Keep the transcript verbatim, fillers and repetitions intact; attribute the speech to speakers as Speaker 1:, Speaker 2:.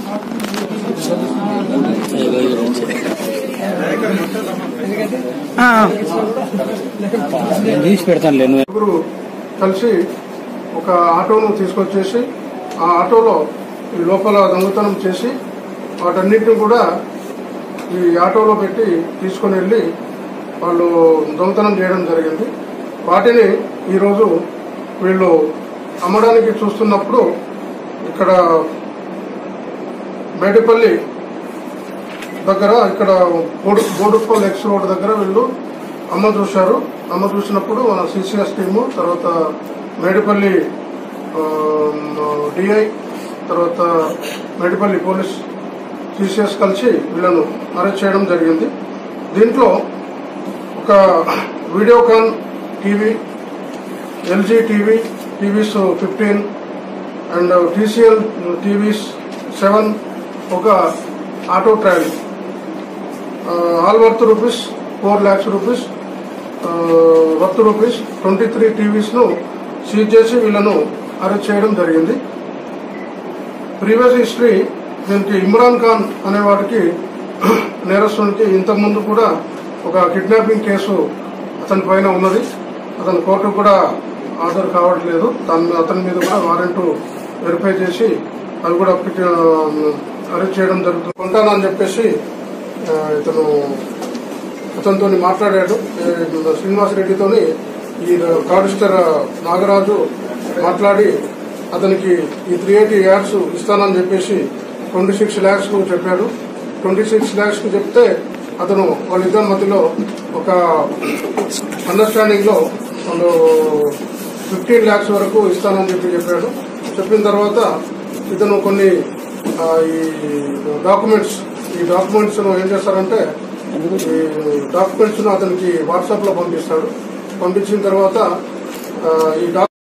Speaker 1: ముగ్గురు కలిసి ఒక ఆటోను తీసుకొచ్చేసి ఆ ఆటోలో ఈ లోపల దొంగతనం చేసి వాటన్నిటిని కూడా ఈ ఆటోలో పెట్టి తీసుకుని వెళ్లి వాళ్ళు దొంగతనం చేయడం జరిగింది. వాటిని ఈరోజు వీళ్ళు అమ్మడానికి చూస్తున్నప్పుడు ఇక్కడ మేడిపల్లి దగ్గర ఇక్కడ బోడుప్పల్ ఎక్స్ రోడ్ దగ్గర వీళ్ళు అమ్మ చూశారు. అమ్మ చూసినప్పుడు మన సిసిఎస్ టీము, తర్వాత మేడిపల్లి డిఐ, తర్వాత మేడిపల్లి పోలీస్ సిసిఎస్ కలిసి వీళ్ళను అరెస్ట్ చేయడం జరిగింది. దీంట్లో ఒక Videocon TV, LG TV TVs fifteen and TCL TVs seven, ఒక auto trolley all worth rupees four lakhs rupees worth rupees twenty three TVs ను సీజ్ చేసి వీళ్లను అరెస్ట్ చేయడం జరిగింది. ప్రీవియస్ హిస్టరీ దీనికి ఇమ్రాన్ ఖాన్ అనే వాడికి నేరస్తునికి ఇంతకుముందు కూడా ఒక కిడ్నాపింగ్ కేసు అతని పైన ఉన్నది. అతని కోర్టు కూడా హాజరు కావట్లేదు. దాని అతని మీద కూడా వారెంట్ వెరిఫై చేసి అవి కూడా అరెస్ట్ చేయడం జరుగుతుంది. కొంటానని చెప్పేసి ఇతను అతనితో మాట్లాడాడు. శ్రీనివాసరెడ్డితోని ఈ కాడిస్టర్ నాగరాజు మాట్లాడి అతనికి ఈ త్రీ ఎయిటీ యాడ్స్ ఇస్తానని చెప్పేసి ట్వంటీ సిక్స్ ల్యాక్స్ కు చెప్పాడు. ట్వంటీ సిక్స్ ల్యాక్స్ కు చెప్తే అతను వాళ్ళిద్దరి మధ్యలో ఒక అండర్స్టాండింగ్ లో వాళ్ళు ఫిఫ్టీన్ ల్యాక్స్ వరకు ఇస్తానని చెప్పి చెప్పాడు. చెప్పిన తర్వాత ఇతను కొన్ని ఈ డాక్యుమెంట్స్ ఈ డాక్యుమెంట్స్ ఏం చేస్తారంటే ఈ డాక్యుమెంట్స్ ను అతనికి వాట్సాప్ లో పంపిస్తాడు. పంపించిన తర్వాత ఈ